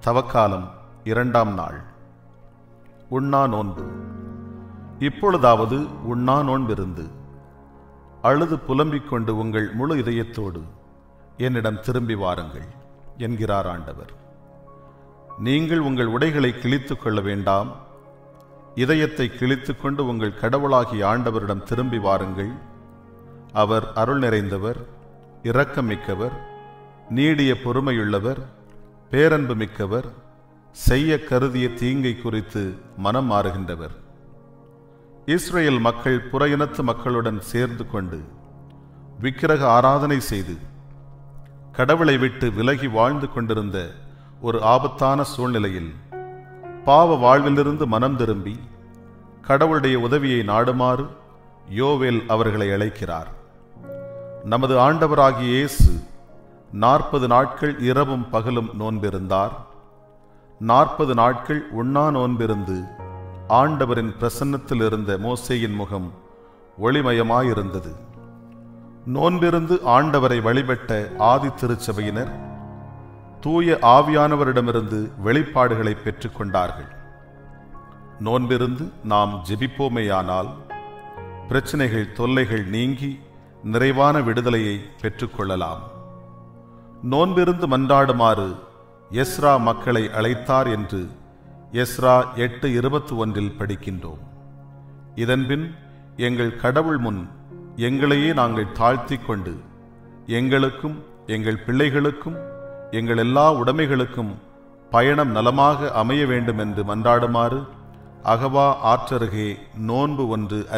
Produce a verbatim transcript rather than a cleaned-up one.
தவக்காலம் இரண்டாம் நாள். உண்ணா நோன்பு. இப்பொழுதாவது உண்ணா நோன்பிருந்து அழுது புலம்பிக் கொண்டு உங்கள் முழு இதயத்தோடு என்னிடம் திரும்பி வாருங்கள் என்கிறார் ஆண்டவர். நீங்கள் உங்கள் உடைகளை கிழித்துக் கொள்ள வேண்டாம், இதயத்தை கிழித்துக் கொண்டு உங்கள் கடவுளாகிய ஆண்டவரிடம் திரும்பி வாருங்கள். அவர் அருள் நிறைந்தவர், இரக்கமிக்கவர், நீடிய பொறுமையுள்ளவர், பேரன்பு மிக்கவர், செய்ய கருதிய தீங்கை குறித்து மனம் மாறுகின்றவர். இஸ்ரேல் மக்கள் புற இனத்து மக்களுடன் சேர்ந்து கொண்டு விக்கிரக ஆராதனை செய்து கடவுளை விட்டு விலகி வாழ்ந்து கொண்டிருந்த ஒரு ஆபத்தான சூழ்நிலையில் பாவ வாழ்விலிருந்து மனம் திரும்பி கடவுளுடைய உதவியை நாடுமாறு யோவேல் அவர்களை அழைக்கிறார். நமது ஆண்டவராகிய இயேசு நாற்பது நாட்கள் இரவும் பகலும் நோன்பிருந்தார். நாற்பது நாட்கள் உண்ணா நோன்பிருந்து ஆண்டவரின் பிரசன்னத்தில் இருந்த மோசேயின் முகம் ஒளிமயமாயிருந்தது. நோன்பிருந்து ஆண்டவரை வழிபட்ட ஆதி திருச்சபையினர் தூய ஆவியானவரிடமிருந்து வெளிப்பாடுகளை பெற்றுக் கொண்டார்கள். நோன்பிருந்து நாம் ஜெபிப்போமேயானால் பிரச்சனைகள் தொல்லைகள் நீங்கி நிறைவான விடுதலையை பெற்றுக்கொள்ளலாம். நோன்பிருந்து மன்றாடுமாறு எஸ்ரா மக்களை அழைத்தார் என்று எஸ்ரா எட்டு இருபத்தி ஒன்றில் படிக்கின்றோம். இதன்பின் எங்கள் கடவுள் முன் எங்களையே நாங்கள் தாழ்த்தி கொண்டு எங்களுக்கும் எங்கள் பிள்ளைகளுக்கும் எங்கள் எல்லா உடைமைகளுக்கும் பயணம் நலமாக அமைய வேண்டும் என்று மன்றாடுமாறு அகவா ஆற்றருகே நோன்பு ஒன்று